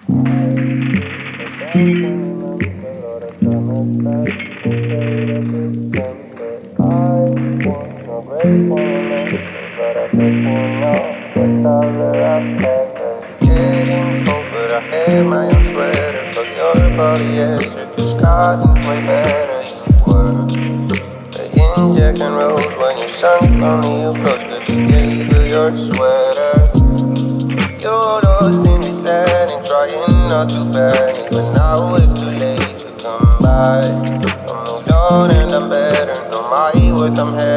Jack and Rose when your son only approached, but you gave her your sweater. You're lost in his head and trying not to panic, but now it's too late to come by. I'm moved on and I'm better, know my worth, I'm heavy.